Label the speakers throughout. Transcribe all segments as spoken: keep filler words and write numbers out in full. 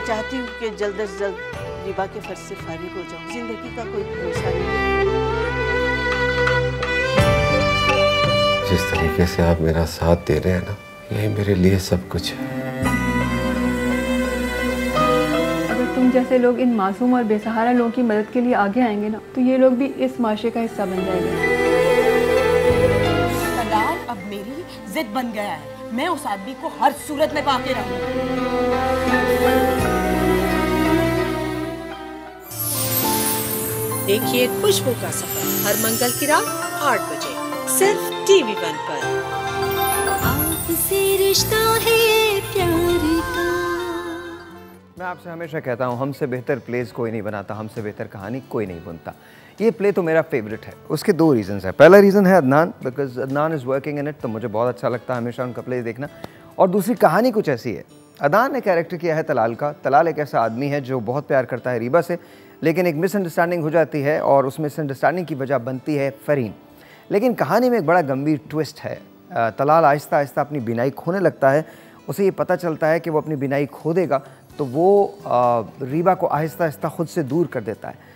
Speaker 1: चाहती हूँ कि जल्द अज जल्द रिबा के फर्ज से फारिग हो जाऊँ। जिंदगी का कोई भरोसा नहीं।
Speaker 2: जिस तरीके से आप मेरा साथ दे रहे हैं ना, यही मेरे लिए सब कुछ है।
Speaker 3: अगर तुम जैसे लोग इन मासूम और बेसहारा लोगों की मदद के लिए आगे आएंगे ना, तो ये लोग भी इस माशरे का हिस्सा बन जाएंगे।
Speaker 4: तलाल अब मेरी जिद बन गया है। मैं उस आदमी को हर सूरत में पाके रहूंगी।
Speaker 5: देखिए खुशबू का सफर हर मंगल की रात आठ बजे सिर्फ टीवी वन पर।
Speaker 6: आपसे रिश्ता है प्यार का।
Speaker 7: मैं आपसे हमेशा कहता हूँ, हमसे बेहतर प्लेस कोई नहीं बनाता, हमसे बेहतर कहानी कोई नहीं बुनता। ये प्ले तो मेरा फेवरेट है। उसके दो रीज़न्स हैं। पहला रीज़न है Adnan, because Adnan is working in it, तो मुझे बहुत अच्छा लगता है हमेशा उनका प्ले देखना। और दूसरी कहानी कुछ ऐसी है। अदनान ने कैरेक्टर किया है तलाल का। तलाल एक ऐसा आदमी है जो बहुत प्यार करता है रीबा से, लेकिन एक मिसअंडरस्टैंडिंग हो जाती है और उस मिसअंडरस्टैंडिंग की वजह बनती है फरीन। लेकिन कहानी में एक बड़ा गंभीर ट्विस्ट है। तलाल आहिस्ता आहिस्ता अपनी बीनाई खोने लगता है। उसे ये पता चलता है कि वो अपनी बीनाई खो देगा तो वो रीबा को आहिस्ता आहिस्ता खुद से दूर कर देता है।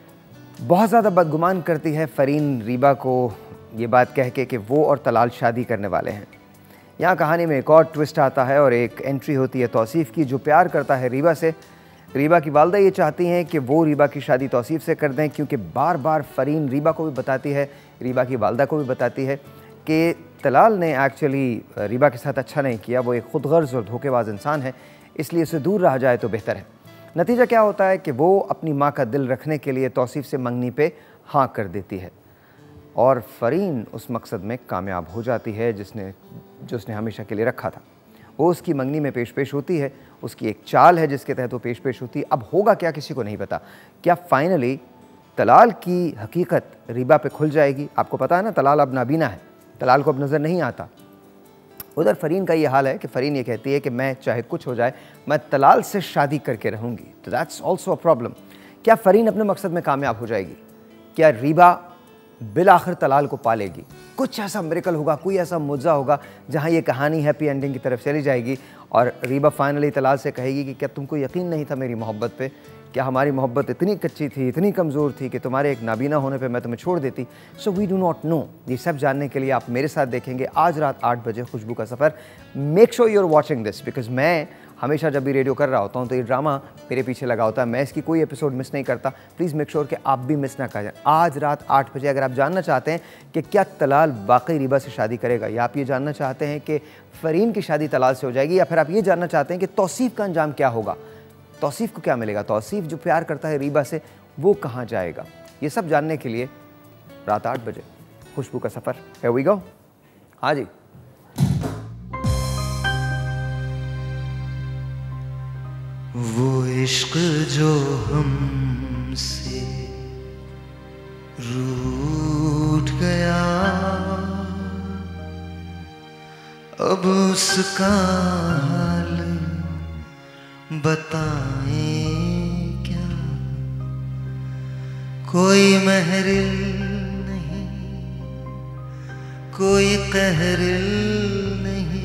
Speaker 7: बहुत ज़्यादा बदगुमान करती है फरीन रीबा को ये बात कह के कि वो और तलाल शादी करने वाले हैं। यहाँ कहानी में एक और ट्विस्ट आता है और एक एंट्री होती है तौसीफ़ की, जो प्यार करता है रीबा से। रीबा की वालदा ये चाहती हैं कि वो रीबा की शादी तौसीफ़ से कर दें, क्योंकि बार बार फरीन रीबा को भी बताती है, रीबा की वालदा को भी बताती है कि तलाल ने एक्चुअली रीबा के साथ अच्छा नहीं किया, वो एक खुदगर्ज़ और धोखेबाज इंसान है, इसलिए उससे दूर रहा जाए तो बेहतर है। नतीजा क्या होता है कि वो अपनी माँ का दिल रखने के लिए तौसीफ़ से मंगनी पे हाँ कर देती है और फरीन उस मकसद में कामयाब हो जाती है जिसने जो उसने हमेशा के लिए रखा था। वो उसकी मंगनी में पेश पेश होती है, उसकी एक चाल है जिसके तहत वो पेश पेश होती है। अब होगा क्या किसी को नहीं पता। क्या फाइनली तलाल की हकीकत रीबा पे खुल जाएगी? आपको पता है ना, तलाल अब नाबीना है, तलाल को अब नज़र नहीं आता। उधर फरीन का ये हाल है कि फरीन ये कहती है कि मैं चाहे कुछ हो जाए, मैं तलाल से शादी करके रहूँगी। तो दैट्स ऑल्सो अ प्रॉब्लम। क्या फरीन अपने मकसद में कामयाब हो जाएगी? क्या रीबा बिल आखिर तलाल को पालेगी? कुछ ऐसा मिरेकल होगा, कोई ऐसा मुज्जा होगा जहाँ ये कहानी हैप्पी एंडिंग की तरफ चली जाएगी और रीबा फाइनली तलाल से कहेगी कि क्या तुमको यकीन नहीं था मेरी मोहब्बत पे? क्या हमारी मोहब्बत इतनी कच्ची थी, इतनी कमज़ोर थी कि तुम्हारे एक नाबीना होने पे मैं तुम्हें छोड़ देती? So we do not know. ये सब जानने के लिए आप मेरे साथ देखेंगे आज रात आठ बजे खुशबू का सफ़र। Make sure you are watching this, because मैं हमेशा जब भी रेडियो कर रहा होता हूँ तो ये ड्रामा मेरे पीछे लगा होता है, मैं इसकी कोई एपिसोड मिस नहीं करता। प्लीज़ मेक श्योर कि आप भी मिस ना करें। आज रात आठ बजे अगर आप जानना चाहते हैं कि क्या तलाल वाकई रीबा से शादी करेगा, या आप ये जानना चाहते हैं कि फ़रीन की शादी तलाल से हो जाएगी, या फिर आप ये जानना चाहते हैं कि तौसीफ़ का अंजाम क्या होगा, तौसीफ़ को क्या मिलेगा, तौसीफ़ जो प्यार करता है रीबा से वो कहाँ जाएगा, ये सब जानने के लिए रात आठ बजे खुशबू का सफ़र। Here we go. हाँ जी,
Speaker 8: वो इश्क जो हमसे रूठ गया, अब उसका हाल बताएं क्या? कोई महरिल नहीं, कोई कहरिल नहीं,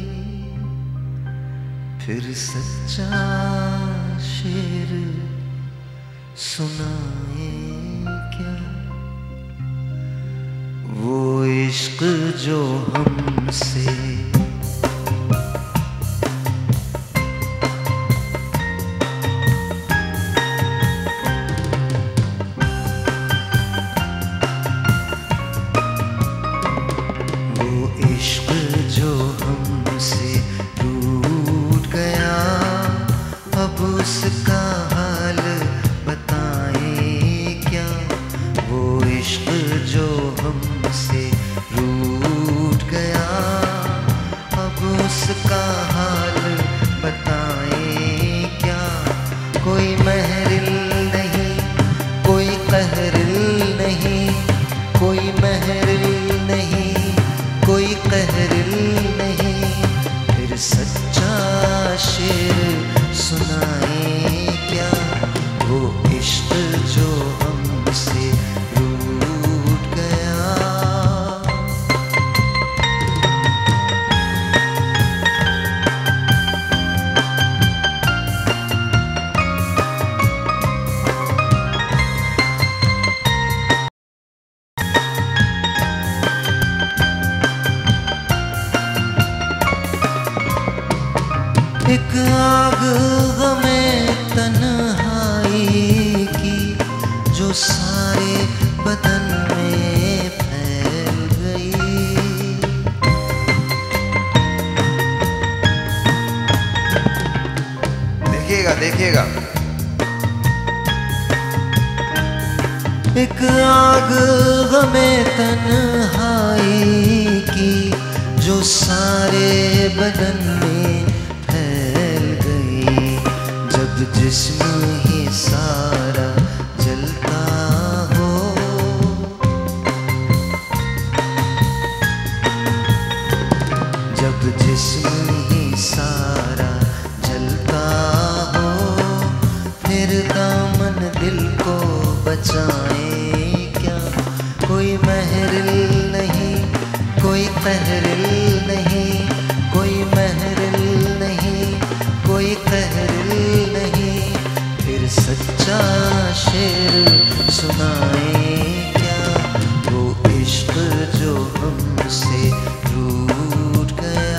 Speaker 8: फिर सच्चा शेर सुनाए क्या? वो इश्क जो हमसे उसका हाल बताएं क्या? वो इश्क जो हमसे रूठ गया, सारे बदन में फैल गई।
Speaker 7: देखिएगा देखिएगा,
Speaker 8: एक आग गमे तन्हाई की जो सारे बदन में फैल गई। जब जिस्म ही सारा जलता हो, जब जिस्म ही सारा जलता हो, फिर दामन दिल को बचाए क्या। कोई महरिल नहीं, कोई कहरिल नहीं, कोई महरिल नहीं, कोई कहरिल नहीं। फिर सच्चा शेर सुनाए क्या, वो इश्क जो हमसे रूठ गया।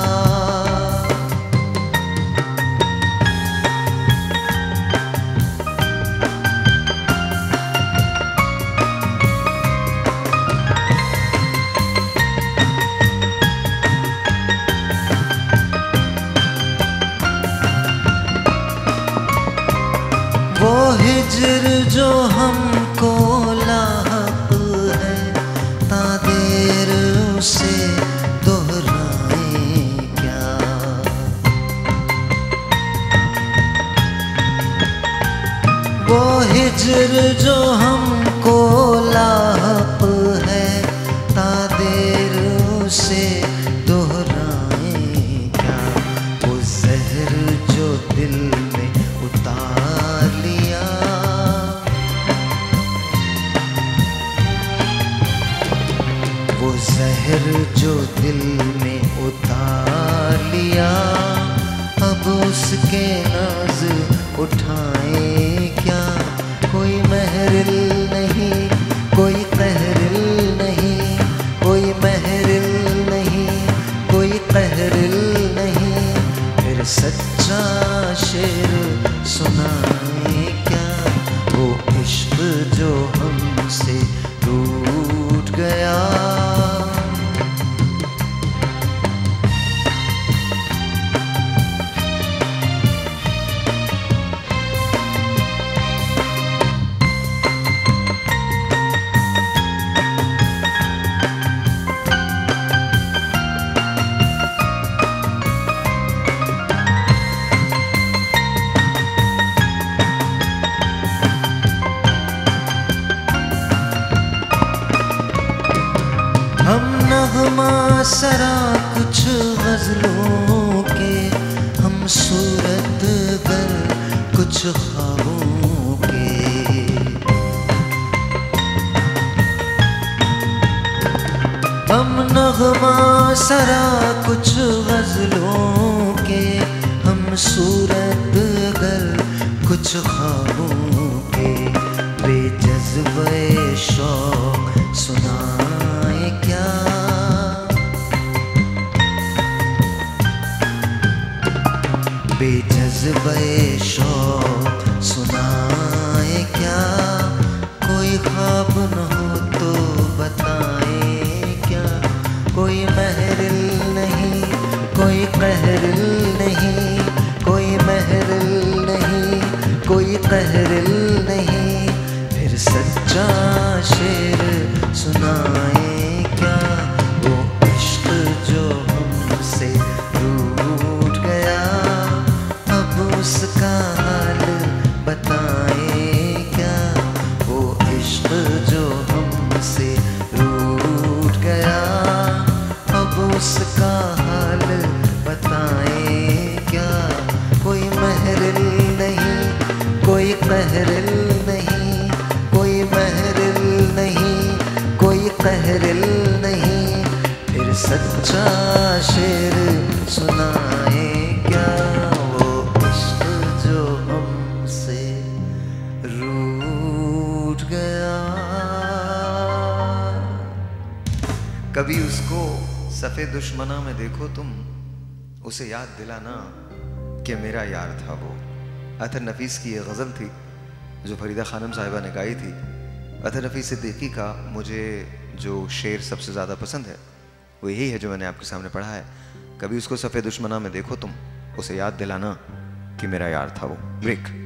Speaker 8: वो हिज्र जो हमको लाहक है, तादेर उसे दोहराए क्या। वो हिज्र जो हमको लाहक है, तादेर उसे दोहराए क्या। वो जहर जो दिल में उतार लिया, वो जहर जो दिल में उतार लिया। अब उसके नाज उठाए क्या। कोई महरिल नहीं, कोई कहरिल नहीं, कोई महरिल नहीं, कोई कहरिल नहीं। फिर सच्चा शेर सुनाए क्या, वो इश्क जो हमसे रूठ गया। हम नगमा सरा कुछ गजलों के, हम सूरत गर कुछ ख्वाबों के। हम नगमा सरा कुछ गजलों के, हम सूरत गर कुछ ख्वाबों के। बेजज़्बे शौक सुनाए क्या, बेजज़्बे शौक सुनाए क्या। कोई ख्वाब न हो तो बताए क्या। कोई महरिल नहीं, कोई कहरिल नहीं, कोई महरिल नहीं, कोई कहरिल नहीं। फिर सच्चा शेर सुनाए क्या, वो इश्क जो हमसे रूठ गया। अब उसका हाल बताए क्या, वो इश्क जो हमसे रूठ गया। अब उसका हाल बताए क्या। कोई महरिल नहीं, कोई कहरिल नहीं, कोई महरिल नहीं, कोई कहरिल नहीं। फिर सच्चा शेर सुनाए क्या, वो इश्क जो हमसे रूठ गया।
Speaker 7: कभी उसको सफ़े दुश्मना में देखो तुम, उसे याद दिलाना कि मेरा यार था वो। अतर नफीस की ये गज़ल थी जो फरीदा खानम साहिबा ने गाई थी। अतर रफ़ी सिद्दीकी का मुझे जो शेर सबसे ज़्यादा पसंद है वो यही है जो मैंने आपके सामने पढ़ा है। कभी उसको सफ़ेद दुश्मना में देखो तुम, उसे याद दिलाना कि मेरा यार था वो। ब्रेक।